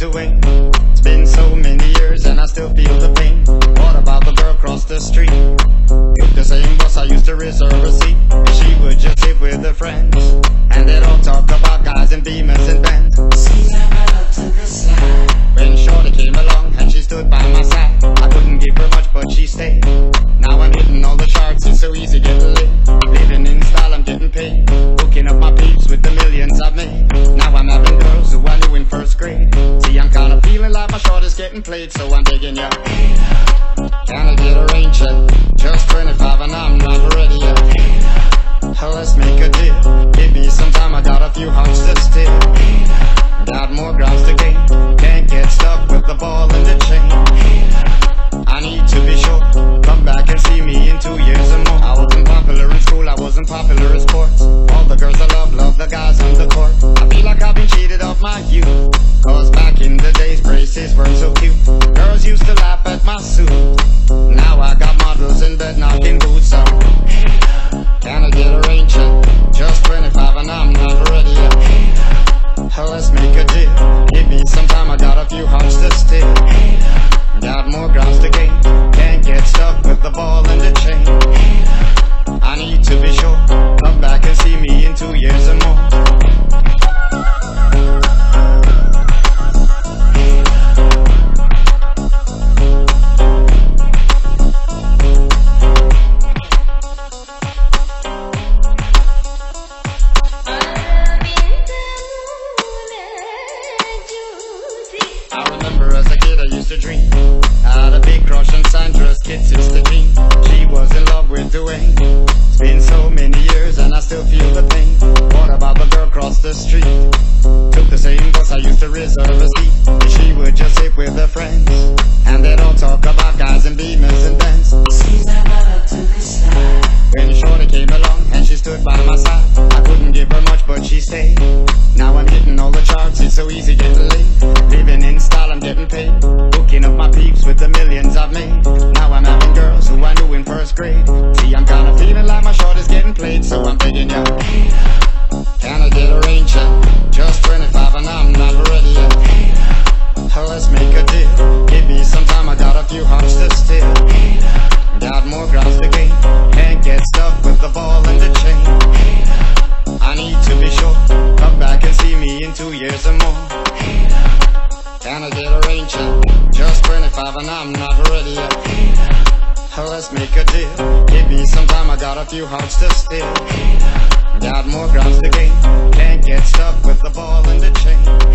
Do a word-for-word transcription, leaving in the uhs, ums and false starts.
doing? It's been so many years and I still feel the pain. What about the girl across the street? Took the same bus I used to reserve a seat. She would just sit with her friends, and they'd all talk about guys and Beamers and Benz. When Shorty came along and she stood by my side, I couldn't give her much but she stayed. Now I'm hitting all the charts, it's so easy getting laid. Living in style, I'm getting paid. Hooking up my peeps with the millions I've made. Now I'm having girls who I knew in first grade. See, I'm kinda feeling like my short is getting played, so I'm begging ya, can I get a rain check? Just twenty-five and I'm not ready yet. Let's make a deal. Give me some time, I got a few hearts to steal. Got more grounds to gain. Can't get stuck with the ball and the chain. I need to be sure. Come back and see me in two years or more. I wasn't popular in school, I wasn't popular in sports. All the girls I love, love the guys on the court. I feel like I've been cheated of my youth, cause back in the days braces were so cute. Girls used to laugh at my suit. Now I got models in bed knocking boots up. Can I get a rain check? Just twenty-five and I'm not ready yet. Let's make a deal. Give me some time, I got a few hearts to steal. Got more grounds to gain. Can't get stuck with the ball and the chain. I need to be sure. Come back and see me in two years or more. To dream. Had a big crush on Sandra's kid sister Jean. She was in love with Dwayne. It's been so many years and I still feel the pain. What about the girl across the street? Took the same bus I used to reserve a seat. She would just sit with her friends, and they'd all talk about guys and Beamers and Benz. When Shorty came along and she stood by my side, I couldn't give her much but she stayed. Now I'm hitting all the charts, it's so easy getting laid. Living in style, I'm getting paid. Hooking up my peeps with the millions I've made. Now I'm having girls who I knew in first grade. See, I'm kinda feeling like my short is getting played, so I'm begging ya, can I get a rain check? Just twenty-five and I'm not ready yet. Let's make a deal. Give me some time, I got a few hearts to steal. Got more grounds to gain. Can't get stuck with the ball and the chain. I need to be sure. Come back and see me in two years or more. Can I get a rain check? Just twenty-five and I'm not ready yet. Let's make a deal. Give me some time, I got a few hearts to steal. Got more grounds to gain. Can't get stuck with the ball and the chain.